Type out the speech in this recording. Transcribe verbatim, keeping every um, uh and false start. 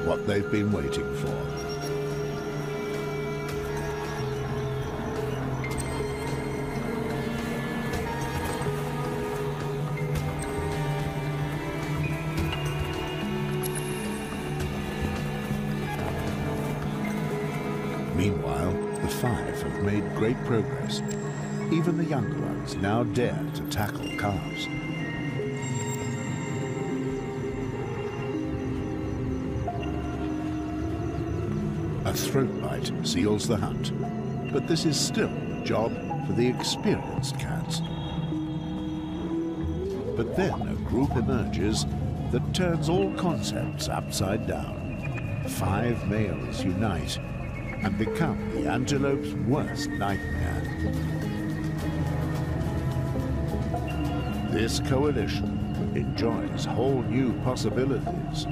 what they've been waiting for. Meanwhile, the five have made great progress. Even the younger ones now dare to tackle calves. A throat bite seals the hunt, but this is still a job for the experienced cats. But then a group emerges that turns all concepts upside down. Five males unite and become the antelope's worst nightmare. This coalition enjoys whole new possibilities.